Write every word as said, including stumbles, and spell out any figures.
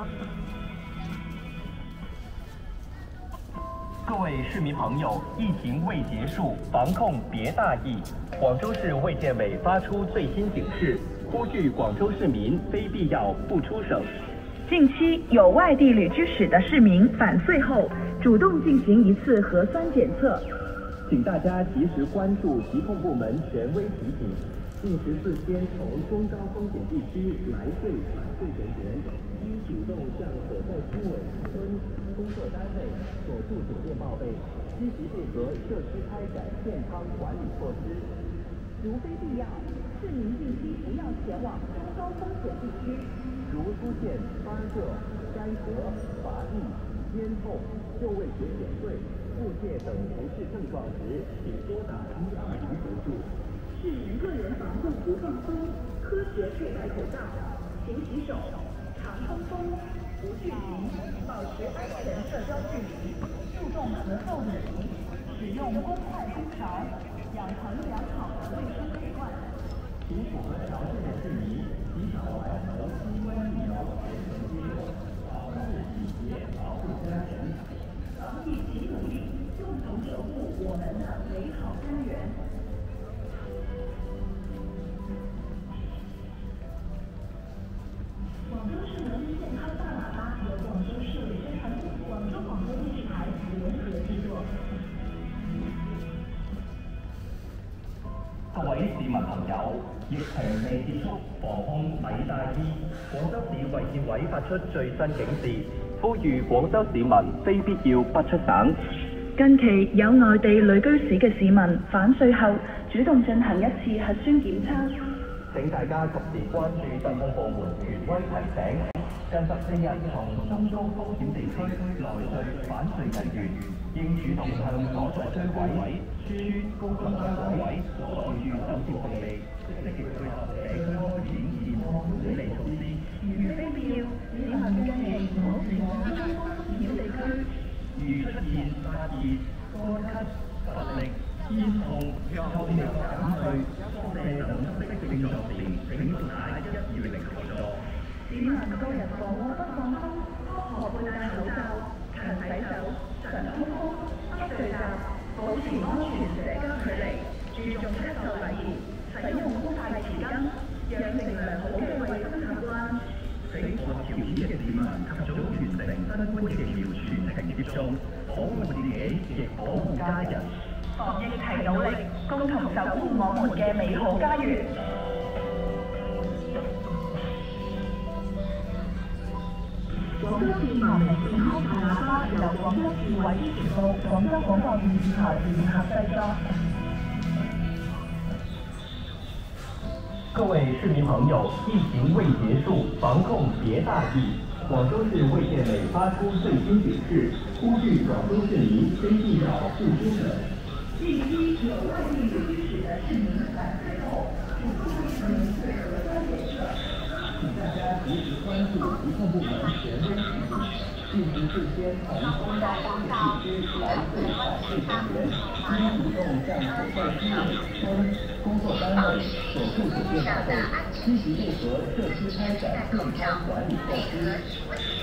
各位市民朋友，疫情未结束，防控别大意。广州市卫健委发出最新警示，呼吁广州市民非必要不出省。 近期有外地旅居史的市民返穗后，主动进行一次核酸检测， 请大家及时关注疾控部门权威提醒，近十四天从中高风险地区来穗返穗人员，应主动向所在区委村工作单位、所住酒店报备，积极配合社区开展健康管理措施。 如非必要，市民近期不要前往中高风险地区。 如出现发热、干咳、乏力、咽痛、就位时减退、腹泻等不适症状时，请拨打一二零求助。 市民个人防护不放松，科学佩戴口罩，勤洗手，常通风，不聚集，保持安全社交距离，注重合奏礼仪，使用公筷公勺，养成良好的卫生习惯。 请符合条件的市民及早完成新冠疫苗全程接种，保护自己，保护家人。 一起努力，共同守护我们的美好家园。广州市人民健康大喇叭由广州市卫生环境、广州广播电视台联合制作。 各位市民朋友，疫情未结束，防控咪大意。廣州市衛健委發出最新警示，呼籲廣州市民非必要不出省。 近期有內地旅居史嘅市民返穗後，主動進行一次核酸檢測。 請大家及時關注疾控部門權威提醒，近十四日從中高風險地區來穗返穗人員，應主動向所在區委、村工作單位所住酒店報備，積極配合社區開展健康管理措施。 如非必要，市民建議唔好前往中高風險地區。 如出現發熱、乾咳、乏力、咽痛、抽力減退、腹瀉等不適症狀時，請撥打一二零求助。 市民個人防護不放鬆，學佩戴口罩，勤洗手，常通風，不聚集，保持安全社交距離，注重咳嗽禮儀，使用公筷匙羹，養成良好嘅衛生習慣。 請獲條件嘅市民及早完成新冠疫苗全程接種，保護自己，亦保護家人。 防疫齊努力，共同守護我們嘅美好家園。廣州市民民健康大喇叭由廣州市衛傳部、廣州廣播電視台聯合製作。 各位市民朋友，疫情未结束，防控别大意。广州市卫健委发出最新警示，呼吁广州市民非必要不出省。 近期有外地旅居史的市民返穗后，主动进行一次核酸检测， 请大家及时关注疾控部门权威提醒，近十四天从中高风险地区来穗返穗人员，应主动向所在区委、村、工作单位、所住酒店报备，积极配合社区开展健康管理措施。